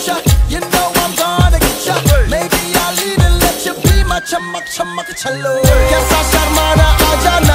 get ya. You know I'm gonna get ya. Maybe I'll even let you be my chamak chamak chalo. Kaisa sharmana aaja na